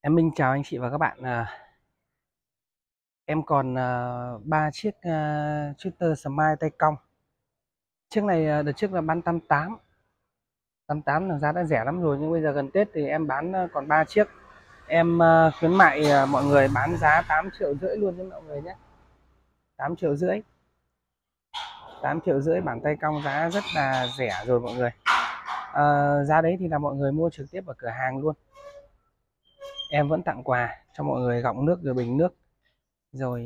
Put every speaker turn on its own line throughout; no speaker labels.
Em Minh chào anh chị và các bạn. Em còn 3 chiếc Twitter Smile tay cong. Chiếc này đợt trước là bán 88. 88 là giá đã rẻ lắm rồi, nhưng bây giờ gần Tết thì em bán còn 3 chiếc. Em khuyến mại mọi người bán giá 8,5 triệu luôn cho mọi người nhé. 8,5 triệu. 8,5 triệu bản tay cong giá rất là rẻ rồi mọi người. Giá đấy thì là mọi người mua trực tiếp ở cửa hàng luôn. Em vẫn tặng quà cho mọi người gọng nước rồi bình nước. Rồi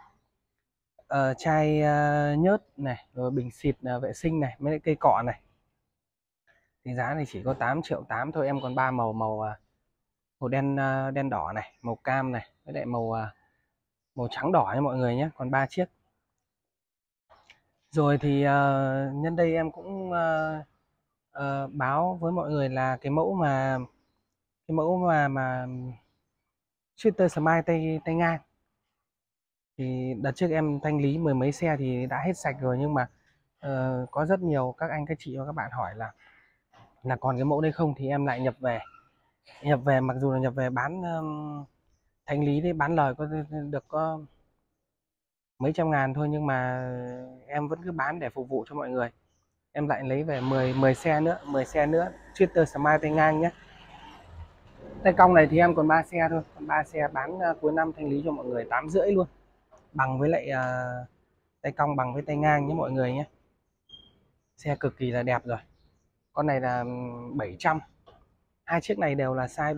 chai nhớt này, rồi bình xịt vệ sinh này, mấy cây cọ này. Thì giá này chỉ có 8,8 triệu thôi. Em còn 3 màu, màu đen đen đỏ này, màu cam này, với lại màu trắng đỏ nha mọi người nhé. Còn 3 chiếc. Rồi thì nhân đây em cũng báo với mọi người là cái mẫu mà Twitter Smile tay ngang. Thì đợt trước em thanh lý mười mấy xe thì đã hết sạch rồi, nhưng mà có rất nhiều các anh các chị và các bạn hỏi là còn cái mẫu đây không, thì em lại nhập về. Mặc dù là nhập về bán thanh lý đấy, bán lời có mấy trăm ngàn thôi, nhưng mà em vẫn cứ bán để phục vụ cho mọi người. Em lại lấy về 10 xe nữa, 10 xe nữa Twitter Smile tay ngang nhé. Tay cong này thì em còn 3 xe thôi, còn 3 xe bán cuối năm thanh lý cho mọi người 8,5 luôn, bằng với lại tay cong bằng với tay ngang nhé mọi người nhé. Xe cực kỳ là đẹp rồi. Con này là 700. Hai chiếc này đều là size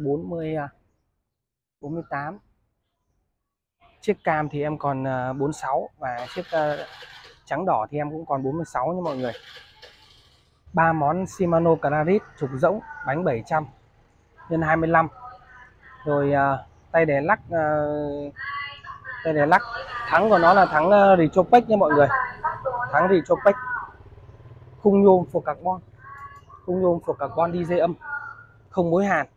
48. Chiếc cam thì em còn 46, và chiếc trắng đỏ thì em cũng còn 46 nha mọi người. 3 món Shimano Clarit trục rỗng, bánh 700 x 25. Rồi tay đè lắc, thắng của nó là thắng Retropec nha mọi người. Thắng Retropec. Khung nhôm phổ carbon. Khung nhôm phổ carbon DJ âm, không mối hàn.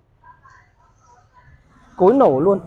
Cối nổ luôn.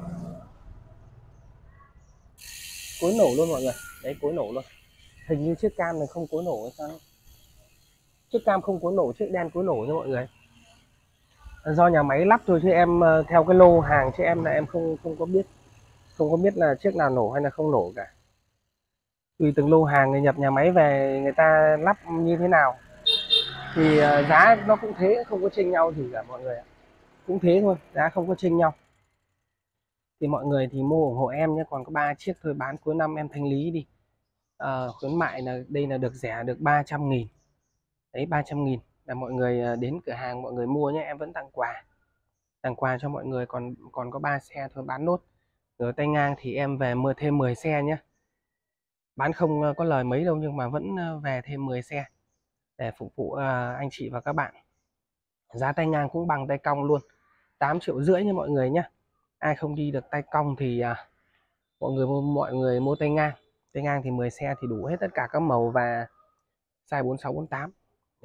Cối nổ luôn mọi người. Đấy, cối nổ luôn. Hình như chiếc cam này không cối nổ hay sao? Chiếc cam không cối nổ, chiếc đen cối nổ nha mọi người. Do nhà máy lắp thôi, chứ em theo cái lô hàng, chứ em là em không có biết là chiếc nào nổ hay là không nổ cả. Tùy từng lô hàng người nhập nhà máy về, người ta lắp như thế nào thì giá nó cũng thế, không có chênh nhau gì cả mọi người ạ. Cũng thế thôi, giá không có chênh nhau. Thì mọi người thì mua ủng hộ em nhé. Còn có 3 chiếc thôi, bán cuối năm em thanh lý đi. Khuyến mại là đây là được rẻ, được 300.000. Đấy, 300.000 là mọi người đến cửa hàng mọi người mua nhé. Em vẫn tặng quà cho mọi người. Còn có 3 xe thôi, bán nốt. Rồi tay ngang thì em về mua thêm 10 xe nhé. Bán không có lời mấy đâu, nhưng mà vẫn về thêm 10 xe để phục vụ anh chị và các bạn. Giá tay ngang cũng bằng tay cong luôn, 8,5 triệu nha mọi người nhé. Ai không đi được tay cong thì mọi người mua tay ngang. Tay ngang thì 10 xe thì đủ hết tất cả các màu và size 46 48.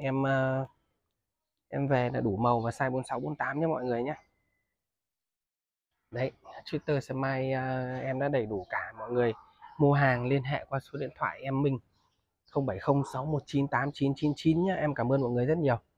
Em về là đủ màu và size 46 48 nhé mọi người nhé. Đấy, Twitter Smile em đã đầy đủ cả. Mọi người mua hàng liên hệ qua số điện thoại em Minh 0706198999 nhé. Em cảm ơn mọi người rất nhiều.